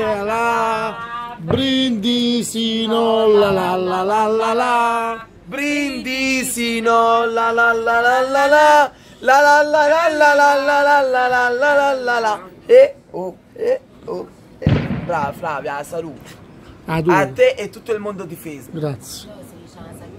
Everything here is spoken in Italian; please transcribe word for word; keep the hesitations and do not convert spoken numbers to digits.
la la, Brindisino la la la la la la, Brindisino la la la la la la, la la la la la la la la la la la la la. E oh, e oh, e. Brava Flavia, saluto. Ah, tu. A te e tutto il mondo di Facebook. Grazie.